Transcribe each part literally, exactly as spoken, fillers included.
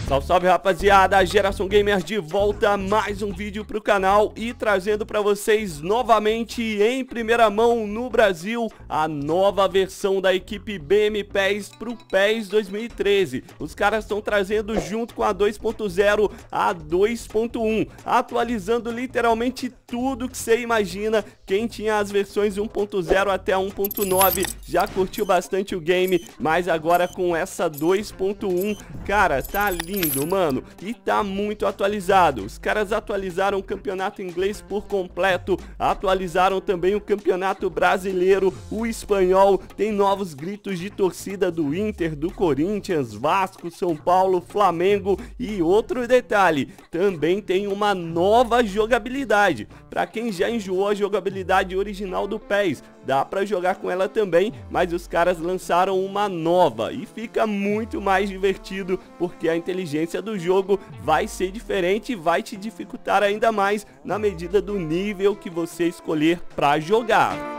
Salve, salve, rapaziada, Geração Gamer de volta, mais um vídeo pro canal e trazendo pra vocês novamente em primeira mão no Brasil a nova versão da equipe B M PES pro PES dois mil e treze. Os caras estão trazendo junto com a dois ponto zero a dois ponto um, atualizando literalmente tudo que você imagina. Quem tinha as versões um ponto zero até um ponto nove já curtiu bastante o game, mas agora com essa dois ponto um, cara, tá lindo. Lindo, mano, e tá muito atualizado. Os caras atualizaram o campeonato inglês por completo, atualizaram também o campeonato brasileiro, o espanhol, tem novos gritos de torcida do Inter, do Corinthians, Vasco, São Paulo, Flamengo e outro detalhe, também tem uma nova jogabilidade. Pra quem já enjoou a jogabilidade original do PES, dá pra jogar com ela também, mas os caras lançaram uma nova e fica muito mais divertido porque a inteligência do jogo vai ser diferente e vai te dificultar ainda mais na medida do nível que você escolher pra jogar.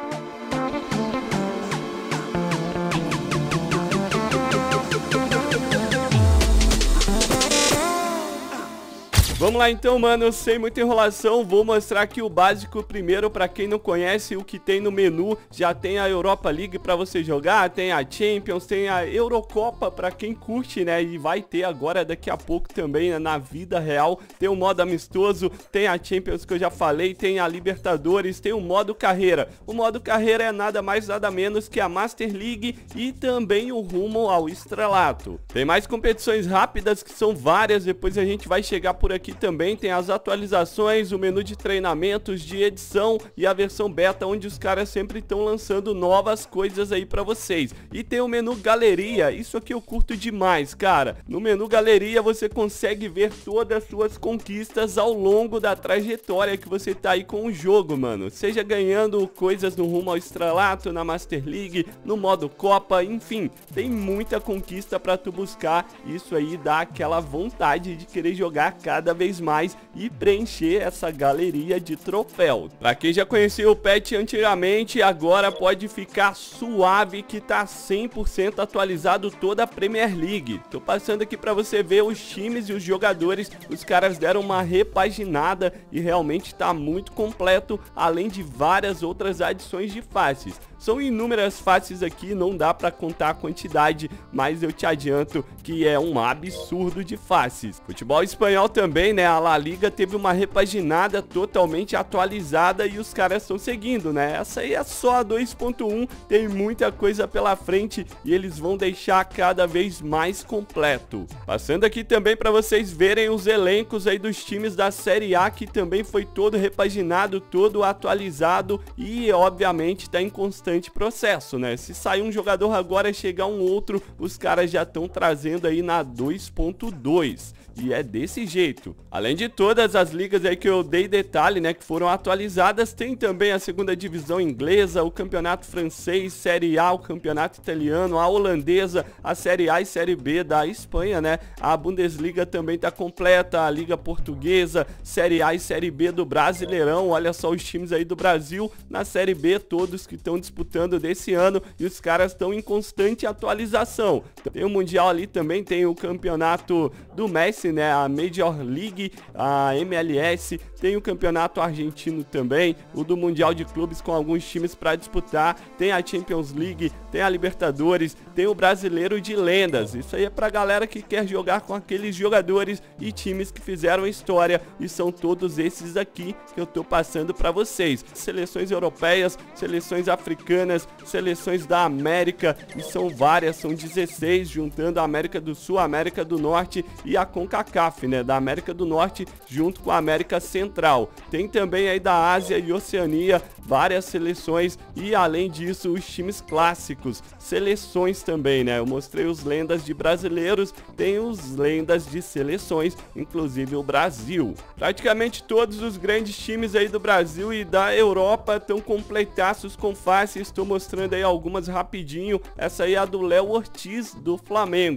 Vamos lá então, mano, sem muita enrolação, vou mostrar aqui o básico primeiro. Pra quem não conhece o que tem no menu, já tem a Europa League pra você jogar, tem a Champions, tem a Eurocopa pra quem curte, né, e vai ter agora daqui a pouco também, né, na vida real. Tem o modo amistoso, tem a Champions que eu já falei, tem a Libertadores, tem o modo carreira. O modo carreira é nada mais nada menos que a Master League e também o rumo ao estrelato. Tem mais competições rápidas que são várias, depois a gente vai chegar por aqui. Também tem as atualizações, o menu de treinamentos, de edição e a versão beta, onde os caras sempre estão lançando novas coisas aí pra vocês. E tem o menu galeria, isso aqui eu curto demais, cara. No menu galeria você consegue ver todas as suas conquistas ao longo da trajetória que você tá aí com o jogo, mano. Seja ganhando coisas no rumo ao estrelato, na Master League, no modo Copa, enfim. Tem muita conquista pra tu buscar, isso aí dá aquela vontade de querer jogar cada vez mais e preencher essa galeria de troféus. Pra quem já conhecia o patch antigamente, agora pode ficar suave que tá cem por cento atualizado toda a Premier League. Tô passando aqui pra você ver os times e os jogadores, os caras deram uma repaginada e realmente tá muito completo, além de várias outras adições de faces. São inúmeras faces aqui, não dá pra contar a quantidade, mas eu te adianto que é um absurdo de faces. Futebol espanhol também, né? A La Liga teve uma repaginada totalmente atualizada e os caras estão seguindo, né? Essa aí é só a dois ponto um, tem muita coisa pela frente e eles vão deixar cada vez mais completo. Passando aqui também pra vocês verem os elencos aí dos times da Série A, que também foi todo repaginado, todo atualizado e obviamente tá em constante processo, né? Se sair um jogador agora e chegar um outro, os caras já estão trazendo aí na dois ponto dois. E é desse jeito. Além de todas as ligas aí que eu dei detalhe, né, que foram atualizadas, tem também a segunda divisão inglesa, o campeonato francês, Série A, o campeonato italiano, a holandesa, a Série A e Série B da Espanha, né? A Bundesliga também tá completa, a Liga Portuguesa, Série A e Série B do Brasileirão. Olha só os times aí do Brasil na Série B, todos que estão disputando desse ano, e os caras estão em constante atualização. Tem o Mundial ali também, tem o campeonato do Messi, né, a Major League, a M L S, tem o campeonato argentino também, o do Mundial de Clubes com alguns times para disputar, tem a Champions League, tem a Libertadores, tem o Brasileiro de Lendas. Isso aí é pra galera que quer jogar com aqueles jogadores e times que fizeram história, e são todos esses aqui que eu tô passando para vocês. Seleções europeias, seleções africanas, seleções da América, e são várias, são dezesseis, juntando a América do Sul, a América do Norte e a CONCACAF, né, da América do Norte junto com a América Central. Tem também aí da Ásia e Oceania várias seleções, e além disso os times clássicos, seleções também, né? Eu mostrei os lendas de brasileiros, tem os lendas de seleções, inclusive o Brasil. Praticamente todos os grandes times aí do Brasil e da Europa estão completaços com faces. Estou mostrando aí algumas rapidinho. Essa aí é a do Léo Ortiz do Flamengo.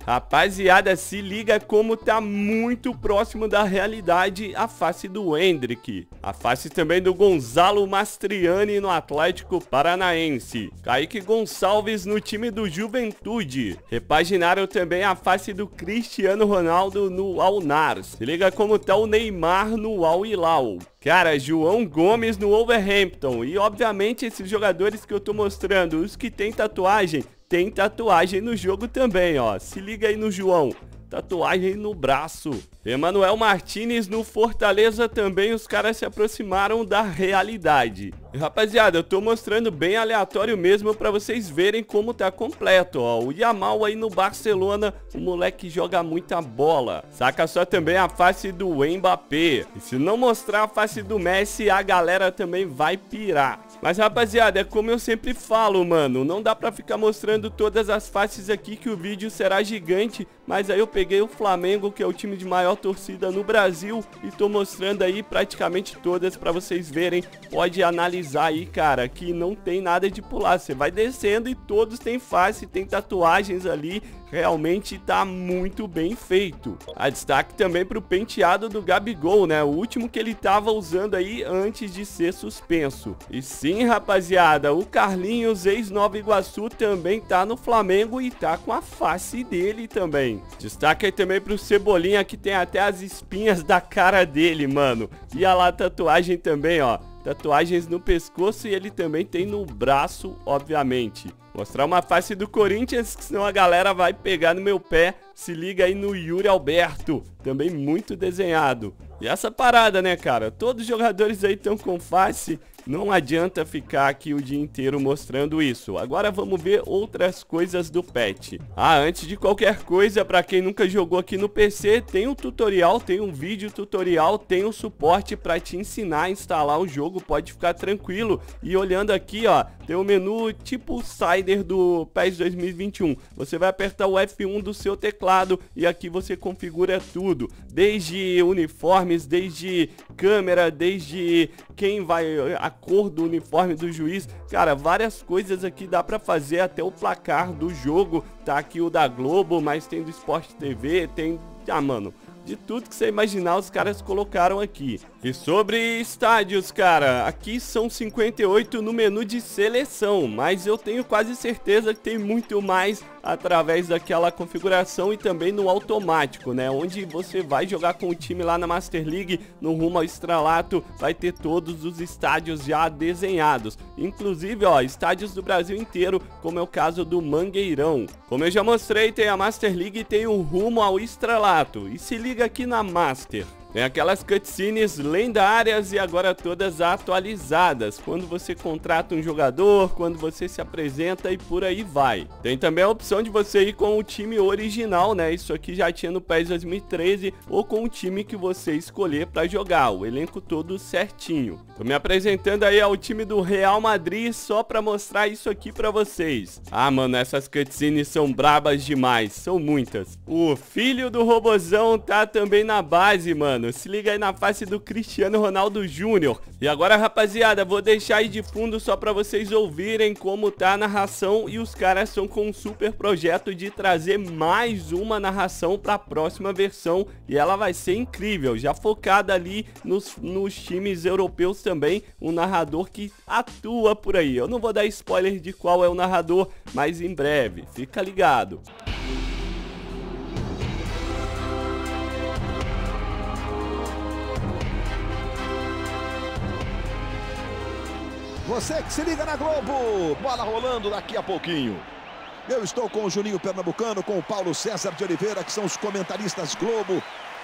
Rapaziada, se liga como tá muito próximo da realidade a face do Endrick. A face também do Gonzalo Mastriani no Atlético Paranaense. Kaique Gonçalves no time do Juventude. Repaginaram também a face do Cristiano Ronaldo no Al-Nassr. Se liga como tá o Neymar no Al-Hilal. Cara, João Gomes no Wolverhampton. E obviamente esses jogadores que eu tô mostrando, os que tem tatuagem, tem tatuagem no jogo também, ó. Se liga aí no João. Tatuagem no braço. Emmanuel Martinez no Fortaleza também, os caras se aproximaram da realidade. E, rapaziada, eu tô mostrando bem aleatório mesmo pra vocês verem como tá completo, ó. O Yamal aí no Barcelona, o moleque joga muita bola. Saca só também a face do Mbappé. E se não mostrar a face do Messi, a galera também vai pirar. Mas, rapaziada, é como eu sempre falo, mano, não dá pra ficar mostrando todas as faces aqui que o vídeo será gigante. Mas aí eu peguei o Flamengo, que é o time de maior torcida no Brasil, e tô mostrando aí praticamente todas pra vocês verem. Pode analisar aí, cara, que não tem nada de pular. Você vai descendo e todos têm face, tem tatuagens ali. Realmente tá muito bem feito. A destaque também pro penteado do Gabigol, né? O último que ele tava usando aí antes de ser suspenso. E sim, rapaziada, o Carlinhos, ex-Nova Iguaçu, também tá no Flamengo e tá com a face dele também. Destaque aí também pro Cebolinha, que tem até as espinhas da cara dele, mano. E a lá tatuagem também, ó. Tatuagens no pescoço e ele também tem no braço, obviamente. Mostrar uma face do Corinthians, que senão a galera vai pegar no meu pé. Se liga aí no Yuri Alberto, também muito desenhado. E essa parada, né, cara? Todos os jogadores aí estão com face. Não adianta ficar aqui o dia inteiro mostrando isso. Agora vamos ver outras coisas do patch. Ah, antes de qualquer coisa, pra quem nunca jogou aqui no P C, tem um tutorial, tem um vídeo tutorial, tem um suporte pra te ensinar a instalar o jogo. Pode ficar tranquilo. E olhando aqui, ó, tem um menu tipo Cider do PES dois mil e vinte e um. Você vai apertar o F um do seu teclado e aqui você configura tudo. Desde uniformes, desde câmera, desde quem vai... a cor do uniforme do juiz, cara, várias coisas aqui dá pra fazer, até o placar do jogo, tá aqui o da Globo, mas tem do Sport T V, tem, ah, mano, de tudo que você imaginar os caras colocaram aqui. E sobre estádios, cara, aqui são cinquenta e oito no menu de seleção, mas eu tenho quase certeza que tem muito mais através daquela configuração e também no automático, né, onde você vai jogar com o time lá na Master League, no rumo ao estrelato, vai ter todos os estádios já desenhados, inclusive, ó, estádios do Brasil inteiro, como é o caso do Mangueirão. Como eu já mostrei, tem a Master League e tem o rumo ao estrelato, e se liga aqui na Master. Tem aquelas cutscenes lendárias e agora todas atualizadas. Quando você contrata um jogador, quando você se apresenta e por aí vai. Tem também a opção de você ir com o time original, né? Isso aqui já tinha no PES dois mil e treze, ou com o time que você escolher para jogar. O elenco todo certinho. Tô me apresentando aí ao time do Real Madrid só para mostrar isso aqui para vocês. Ah, mano, essas cutscenes são brabas demais. São muitas. O filho do Robozão tá também na base, mano. Se liga aí na face do Cristiano Ronaldo Júnior. E agora, rapaziada, vou deixar aí de fundo só pra vocês ouvirem como tá a narração. E os caras estão com um super projeto de trazer mais uma narração pra próxima versão. E ela vai ser incrível, já focada ali nos, nos times europeus também. Um narrador que atua por aí. Eu não vou dar spoiler de qual é o narrador, mas em breve, fica ligado. Você que se liga na Globo, bola rolando daqui a pouquinho. Eu estou com o Juninho Pernambucano, com o Paulo César de Oliveira, que são os comentaristas Globo.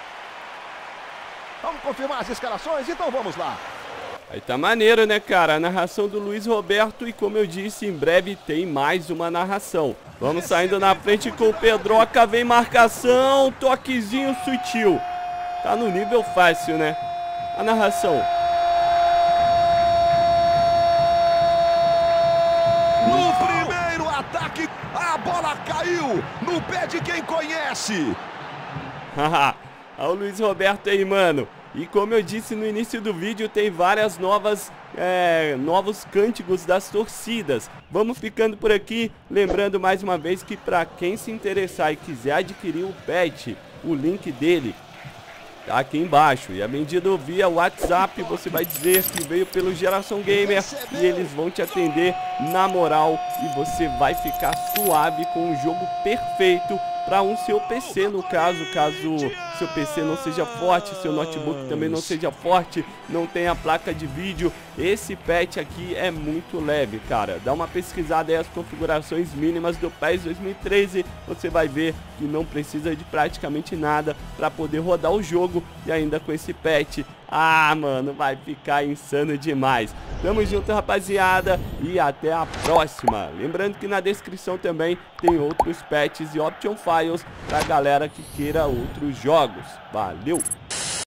Vamos confirmar as escalações? Então vamos lá. Aí tá maneiro, né, cara? A narração do Luiz Roberto e, como eu disse, em breve tem mais uma narração. Vamos saindo na frente com o Pedroca, vem marcação, toquezinho sutil. Tá no nível fácil, né? A narração. A bola caiu no pé de quem conhece. Haha, olha o Luiz Roberto aí, mano. E como eu disse no início do vídeo, tem várias novas é, novos cânticos das torcidas. Vamos ficando por aqui, lembrando mais uma vez que para quem se interessar e quiser adquirir o pet, o link dele tá aqui embaixo, e é vendido via WhatsApp. Você vai dizer que veio pelo Geração Gamer e eles vão te atender na moral, e você vai ficar suave com um jogo perfeito para um seu P C, no caso, caso seu P C não seja forte, seu notebook também não seja forte, não tenha placa de vídeo. Esse patch aqui é muito leve, cara. Dá uma pesquisada aí, as configurações mínimas do PES dois mil e treze, você vai ver que não precisa de praticamente nada para poder rodar o jogo, e ainda com esse patch, ah, mano, vai ficar insano demais. Tamo junto, rapaziada, e até a próxima. Lembrando que na descrição também tem outros patches e option files pra galera que queira outros jogos. Valeu!